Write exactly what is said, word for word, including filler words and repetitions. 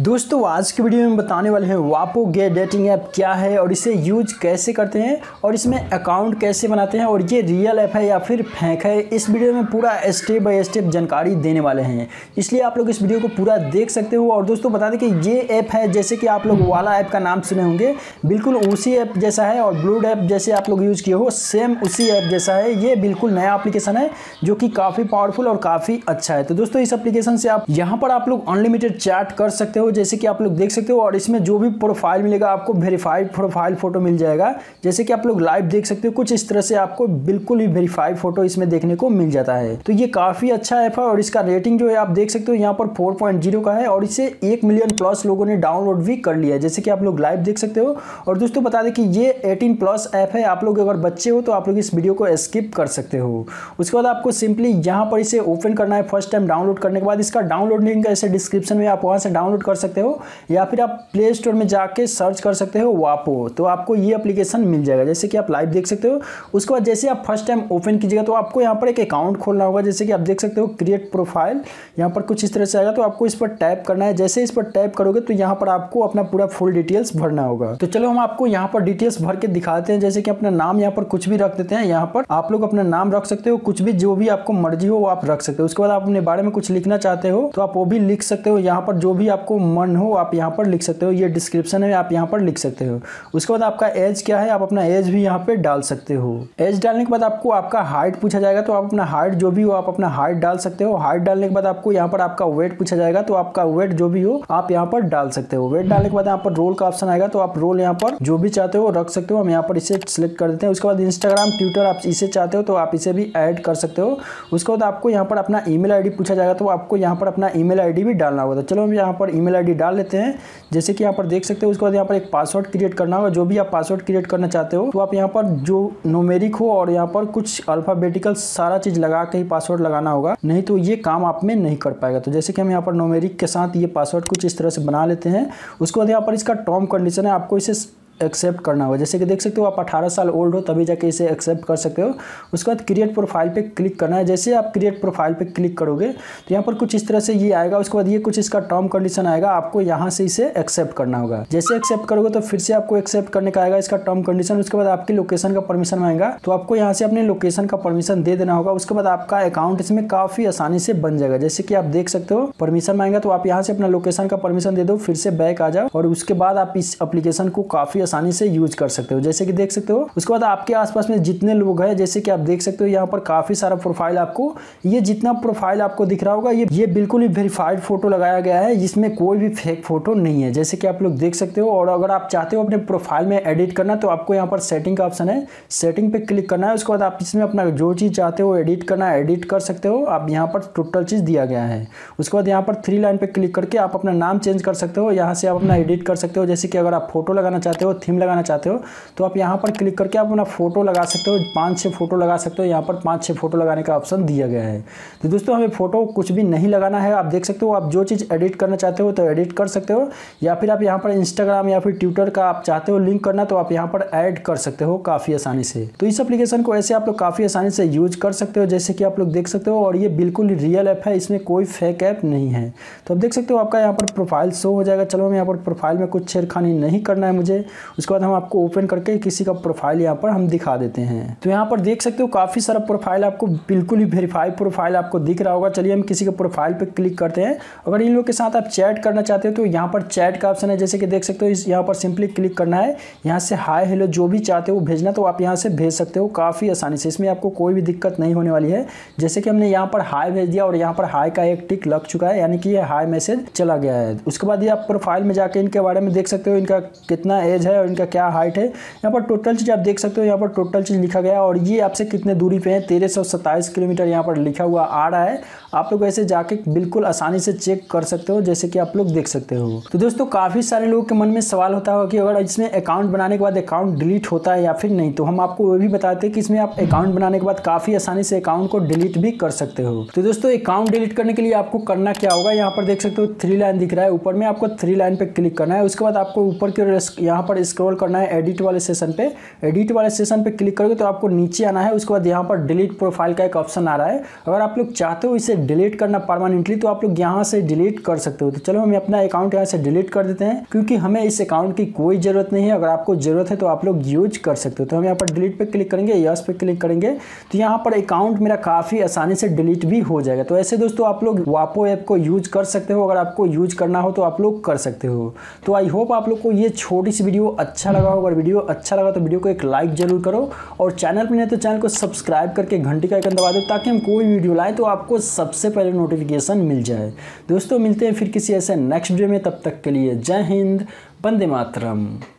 दोस्तों आज की वीडियो में बताने वाले हैं वापो गे डेटिंग ऐप क्या है और इसे यूज कैसे करते हैं और इसमें अकाउंट कैसे बनाते हैं और ये रियल ऐप है या फिर फेक है। इस वीडियो में पूरा स्टेप बाय स्टेप जानकारी देने वाले हैं, इसलिए आप लोग इस वीडियो को पूरा देख सकते हो। और दोस्तों बता दें कि ये ऐप है जैसे कि आप लोग वाला ऐप का नाम सुने होंगे, बिल्कुल उसी ऐप जैसा है। और ब्लूड ऐप जैसे आप लोग यूज किए हो सेम उसी ऐप जैसा है। ये बिल्कुल नया एप्लीकेशन है जो कि काफ़ी पावरफुल और काफ़ी अच्छा है। तो दोस्तों इस एप्लीकेशन से आप यहाँ पर आप लोग अनलिमिटेड चैट कर सकते हो जैसे कि आप लोग देख सकते हो। और इसमें जो भी प्रोफाइल मिलेगा आपको वेरीफाइड प्रोफाइल फोटो मिल जाएगा, जैसे कि आप लोग लाइव देख सकते हो। कुछ इस तरह से आपको बिल्कुल ही वेरीफाइड फोटो इसमें देखने को मिल जाता है। तो ये काफी अच्छा ऐप है और इसका रेटिंग जो है आप देख सकते हो यहाँ पर फोर पॉइंट ज़ीरो का है और इसे एक मिलियन प्लस लोगों ने डाउनलोड भी कर लिया है, जैसे कि आप लोग लाइव देख सकते हो। और दोस्तों बता दें कि ये एटीन प्लस ऐप है। आप लोग अगर बच्चे हो तो आप लोग इस वीडियो को स्किप कर सकते हो। उसके बाद आपको सिंपली यहाँ पर इसे ओपन करना है। फर्स्ट टाइम डाउनलोड करने के बाद इसका डाउनलोड लिंक ऐसे डिस्क्रिप्शन में आप वहाँ से डाउनलोड कर सकते हो या फिर आप प्ले स्टोर में जाके सर्च कर सकते हो वापो, तो आपको ये एप्लीकेशन मिल जाएगा जैसे कि आप लाइव देख सकते हो। उसके बाद जैसे आप फर्स्ट टाइम ओपन कीजिएगा तो आपको यहाँ पर एक अकाउंट खोलना होगा, जैसे कि आप देख सकते हो क्रिएट प्रोफाइल, यहाँ पर कुछ इस तरह से आएगा। तो आपको इस पर टैप करना है। जैसे इस पर टैप करोगे तो यहाँ पर आपको अपना पूरा फुल डिटेल्स भरना होगा। तो चलो हम आपको यहाँ पर डिटेल्स भर के दिखाते हैं। जैसे कि अपना नाम यहाँ पर कुछ भी रख देते हैं। यहाँ पर आप लोग अपना नाम रख सकते हो, कुछ भी जो भी आपको मर्जी हो वो आप रख सकते हो। उसके बाद आप अपने बारे में कुछ लिखना चाहते हो तो आप वो भी लिख सकते हो। यहाँ पर जो भी आपको मन हो आप यहाँ पर लिख सकते हो, ये डिस्क्रिप्शन में आप यहाँ पर लिख सकते हो। उसके बाद आपका एज क्या है, आप अपना एज भी यहाँ पे डाल सकते हो। एज डालने के बाद आपको आपका हाइट पूछा जाएगा, तो आप अपना हाइट जो भी हो आप अपना हाइट डाल सकते हो। हाइट डालने के बाद आपको यहाँ पर आपका वेट पूछा जाएगा, तो आपका वेट जो भी हो आप यहाँ पर डाल सकते हो। वेट डालने के बाद यहाँ पर रोल का ऑप्शन आएगा, तो आप रोल यहाँ पर जो भी चाहते हो रख सकते हो। हम यहाँ पर इसे सिलेक्ट कर देते हैं। उसके बाद इंस्टाग्राम ट्विटर आप इसे चाहते हो तो आप इसे भी ऐड कर सकते हो। उसके बाद आपको यहाँ पर अपना ईमेल आईडी पूछा जाएगा, तो आपको यहाँ पर अपना ईमेल आईडी भी डालना होगा। तो चलो हम यहाँ पर ईमेल आईडी डाल लेते हैं, जैसे कि यहाँ पर देख सकते हो। उसके बाद यहाँ पर एक पासवर्ड क्रिएट करना होगा। जो भी आप पासवर्ड क्रिएट करना चाहते हो तो आप यहाँ पर जो न्यूमेरिक हो और यहाँ पर कुछ अल्फाबेटिकल सारा चीज लगा के ही पासवर्ड लगाना होगा, नहीं तो ये काम आप में नहीं कर पाएगा। तो जैसे कि हम यहाँ पर न्यूमेरिक के साथ ये पासवर्ड कुछ इस तरह से बना लेते हैं। उसके बाद यहाँ पर इसका टर्म कंडीशन है, आपको इसे एक्सेप्ट करना होगा। जैसे कि देख सकते हो आप अठारह साल ओल्ड हो तभी जाके इसे एक्सेप्ट कर सकते हो। उसके बाद क्रिएट प्रोफाइल पे क्लिक करना है। जैसे आप क्रिएट प्रोफाइल पे क्लिक करोगे तो यहाँ पर कुछ इस तरह से ये आएगा। उसके बाद ये कुछ इसका टर्म कंडीशन आएगा, आपको यहाँ से इसे एक्सेप्ट करना होगा। जैसे एक्सेप्ट करोगे तो फिर से आपको एक्सेप्ट करने का आएगा इसका टर्म कंडीशन। उसके बाद आपकी लोकेशन का परमिशन मांगेगा, तो आपको यहाँ से अपने लोकेशन का परमिशन दे देना होगा। उसके बाद आपका अकाउंट इसमें काफी आसानी से बन जाएगा। जैसे कि आप देख सकते हो परमिशन मांगेगा, तो आप यहाँ से अपना लोकेशन का परमिशन दे दो, फिर से बैक आ जाओ और उसके बाद आप इस एप्लीकेशन को काफी आसानी से यूज कर सकते हो, जैसे कि देख सकते हो। उसके बाद आपके आसपास में जितने लोग हैं, जैसे कि आप देख सकते हो यहाँ पर काफी सारा प्रोफाइल, आपको ये जितना प्रोफाइल आपको दिख रहा होगा ये ये बिल्कुल ही वेरीफाइड फोटो लगाया गया है, जिसमें कोई भी फेक फोटो नहीं है, जैसे कि आप लोग देख सकते हो। और अगर आप चाहते हो अपने प्रोफाइल में एडिट करना तो आपको यहाँ पर सेटिंग का ऑप्शन है, सेटिंग पे क्लिक करना है। उसके बाद आप इसमें अपना जो चीज चाहते हो एडिट करना है एडिट कर सकते हो। आप यहाँ पर टोटल चीज दिया गया है। उसके बाद यहाँ पर थ्री लाइन पे क्लिक करके आप अपना नाम चेंज कर सकते हो। यहाँ से आप अपना एडिट कर सकते हो, जैसे कि अगर आप फोटो लगाना चाहते हो, थीम लगाना चाहते हो तो आप यहाँ पर क्लिक करके आप अपना फोटो लगा सकते हो। पांच छह फोटो लगा सकते हो, यहाँ पर पांच छह फोटो लगाने का ऑप्शन दिया गया है। तो दोस्तों हमें फोटो कुछ भी नहीं लगाना है, आप देख सकते हो। आप जो चीज़ एडिट करना चाहते हो तो एडिट कर सकते हो, या फिर आप यहाँ पर इंस्टाग्राम या फिर ट्विटर का आप चाहते हो लिंक करना तो आप यहाँ पर ऐड कर सकते हो काफ़ी आसानी से। तो इस एप्लीकेशन को ऐसे आप लोग काफ़ी आसानी से यूज कर सकते हो, जैसे कि आप लोग देख सकते हो। और ये बिल्कुल रियल ऐप है, इसमें कोई फेक ऐप नहीं है। तो आप देख सकते हो आपका यहाँ पर प्रोफाइल शो हो जाएगा। चलो हम यहाँ पर प्रोफाइल में कुछ छेड़खानी नहीं करना है मुझे। उसके बाद हम आपको ओपन करके किसी का प्रोफाइल यहाँ पर हम दिखा देते हैं। तो यहाँ पर देख सकते हो काफी सारा प्रोफाइल आपको बिल्कुल ही वेरीफाइड प्रोफाइल आपको दिख रहा होगा। चलिए हम किसी के प्रोफाइल पे क्लिक करते हैं। अगर इन लोग के साथ आप चैट करना चाहते हो तो यहाँ पर चैट का ऑप्शन है, जैसे कि देख सकते हो। इस यहाँ पर सिंपली क्लिक करना है, यहाँ से हाय हेलो जो भी चाहते हो भेजना तो आप यहाँ से भेज सकते हो काफी आसानी से। इसमें आपको कोई भी दिक्कत नहीं होने वाली है। जैसे कि हमने यहाँ पर हाय भेज दिया और यहाँ पर हाय का एक टिक लग चुका है, यानी कि ये हाय मैसेज चला गया है। उसके बाद ये आप प्रोफाइल में जाके इनके बारे में देख सकते हो, इनका कितना एज है और इनका क्या हाइट है। यहाँ पर टोटल चीज आप देख सकते हो, यहाँ पर टोटल चीज लिखा गया है और ये आपसे कितने दूरी पे है, तेरह सौ सत्ताईस किलोमीटर यहाँ पर लिखा हुआ आ रहा है। आप लोग ऐसे जाके बिल्कुल आसानी से चेक कर सकते हो, जैसे कि आप लोग देख सकते हो। तो दोस्तों काफी सारे लोगों के मन में सवाल होता होगा कि अगर इसमें अकाउंट बनाने के बाद अकाउंट डिलीट होता है या फिर नहीं, तो हम आपको वो भी बताते हैं कि इसमें आप अकाउंट बनाने के बाद काफी आसानी से अकाउंट को डिलीट भी कर सकते हो। तो दोस्तों अकाउंट डिलीट करने के लिए आपको करना क्या होगा, यहाँ पर देख सकते हो थ्री लाइन दिख रहा है, ऊपर में आपको थ्री लाइन पे क्लिक करना है। उसके बाद आपको ऊपर की ओर यहाँ पर स्क्रॉल करना है एडिट वाले सेशन पे। एडिट वाले सेशन पे क्लिक करोगे तो आपको नीचे आना है। उसके बाद यहाँ पर डिलीट प्रोफाइल का एक ऑप्शन आ रहा है। अगर आप लोग चाहते हो इसे डिलीट करना परमानेंटली तो आप लोग यहाँ से डिलीट कर सकते हो। तो चलो हम अपना अकाउंट यहाँ से डिलीट कर देते हैं, क्योंकि हमें इस अकाउंट की कोई ज़रूरत नहीं है। अगर आपको ज़रूरत है तो आप लोग यूज कर सकते हो। तो हम यहाँ पर डिलीट पे क्लिक करेंगे, यस पे क्लिक करेंगे तो यहाँ पर अकाउंट मेरा काफ़ी आसानी से डिलीट भी हो जाएगा। तो ऐसे दोस्तों आप लोग वापो ऐप को यूज कर सकते हो। अगर आपको यूज करना हो तो आप लोग कर सकते हो। तो आई होप आप लोग को ये छोटी सी वीडियो अच्छा लगा होगा। अगर वीडियो अच्छा लगा तो वीडियो को एक लाइक जरूर करो, और चैनल पर नहीं तो चैनल को सब्सक्राइब करके घंटी का आइकन दबा दो, ताकि हम कोई वीडियो लाएं तो आपको सबसे पहले नोटिफिकेशन मिल जाए। दोस्तों मिलते हैं फिर किसी ऐसे नेक्स्ट वीडियो में, तब तक के लिए जय हिंद, वंदे मातरम।